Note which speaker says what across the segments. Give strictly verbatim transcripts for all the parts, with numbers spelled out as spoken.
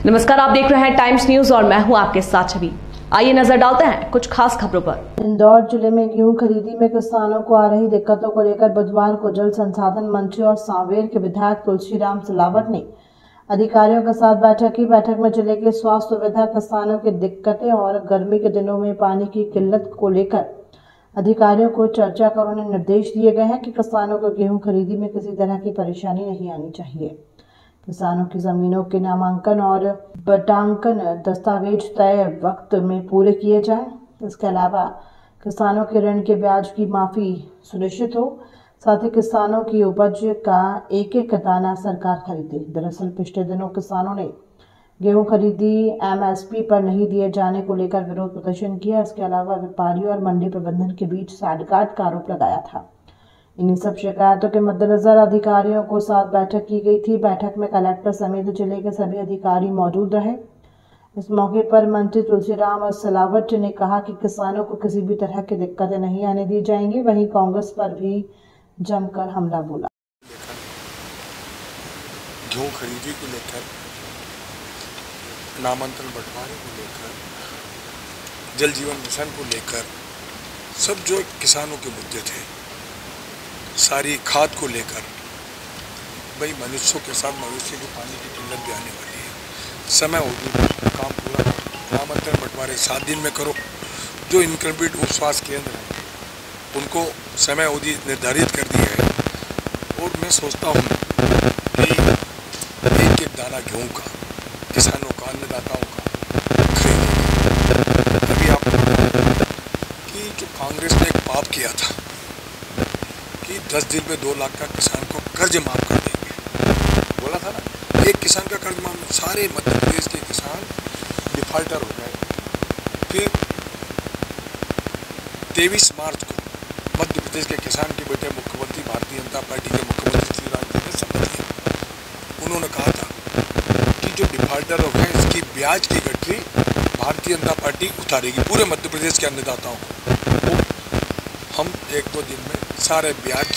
Speaker 1: नमस्कार, आप देख रहे हैं टाइम्स न्यूज और मैं हूं आपके साथ छवि। आइए नजर डालते हैं कुछ खास खबरों पर।
Speaker 2: इंदौर जिले में गेहूं खरीदी में किसानों को आ रही दिक्कतों को लेकर बुधवार को जल संसाधन मंत्री और सांवेर के विधायक तुलसीराम सिलावट ने अधिकारियों के साथ बैठक की। बैठक में जिले के स्वास्थ्य सुविधा, किसानों की दिक्कतें और गर्मी के दिनों में पानी की किल्लत को लेकर अधिकारियों को चर्चा कर उन्हें निर्देश दिए गए हैं कि किसानों को गेहूं खरीदी में किसी तरह की परेशानी नहीं आनी चाहिए। किसानों की जमीनों के नामांकन और बटांकन दस्तावेज तय वक्त में पूरे किए जाएं। इसके अलावा किसानों के ऋण के ब्याज की माफी सुनिश्चित हो। साथ ही किसानों की उपज का एक एक दाना सरकार खरीदे। दरअसल पिछले दिनों किसानों ने गेहूं खरीदी एमएसपी पर नहीं दिए जाने को लेकर विरोध प्रदर्शन किया। इसके अलावा व्यापारियों और मंडी प्रबंधन के बीच साठगांठ का आरोप लगाया था। इन्हीं सब शिकायतों के मद्देनजर अधिकारियों को साथ बैठक की गई थी। बैठक में कलेक्टर समेत जिले के सभी अधिकारी मौजूद रहे। इस मौके पर मंत्री तुलसीराम और सिलावट ने कहा कि किसानों को किसी भी तरह की दिक्कतें नहीं आने दी जाएंगी। वहीं कांग्रेस पर भी जमकर हमला बोला।
Speaker 3: गेहूं खरीदी को लेकर, नामांकन बंटवारे को लेकर, जल जीवन मिशन को लेकर सब जो किसानों के मुद्दे थे, सारी खाद को लेकर, भाई मनुष्यों के साथ मनुष्य की पानी की किल्लत भी आने वाली है। समय होगी काम पूरा नामांकन बंटवारे सात दिन में करो। जो इनकम्प्लीट उप स्वास्थ्य केंद्र हैं उनको समय अवधि निर्धारित कर दी है। और मैं सोचता हूँ कि एक एक दाना गेहूँ का किसानों का, अन्नदाताओं का खरीदेंगे। अभी आपको पता कि जो कांग्रेस ने एक पाप किया था कि दस दिन में दो लाख का किसान को कर्ज माफ कर देंगे, बोला था ना। एक किसान का कर्ज माफ, सारे मध्य प्रदेश के किसान डिफॉल्टर हो गए। फिर तेईस मार्च को मध्य प्रदेश के किसान के बेटे मुख्यमंत्री, भारतीय जनता पार्टी के मुख्यमंत्री श्री राज ने शपथ लिया। उन्होंने कहा था कि जो डिफॉल्टर हो गए इसकी ब्याज की गठरी भारतीय जनता पार्टी उतारेगी पूरे मध्य प्रदेश के अन्नदाताओं को। हम एक दो दिन में सारे ब्याज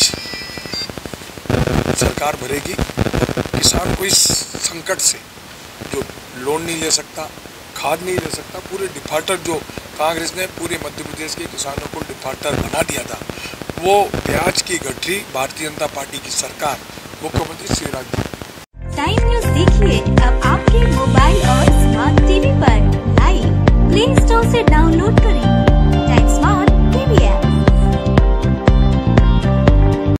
Speaker 3: सरकार भरेगी। किसान को इस संकट से, जो लोन नहीं ले सकता, खाद नहीं ले सकता, पूरे डिफॉल्टर जो कांग्रेस ने पूरे मध्य प्रदेश के किसानों को डिफॉल्टर बना दिया था, वो ब्याज की गठरी भारतीय जनता पार्टी की सरकार, मुख्यमंत्री श्री राज।
Speaker 4: टाइम न्यूज देखिए अब आपके मोबाइल और स्मार्ट टीवी पर लाइव प्ले स्टोर से डाउनलोड करें।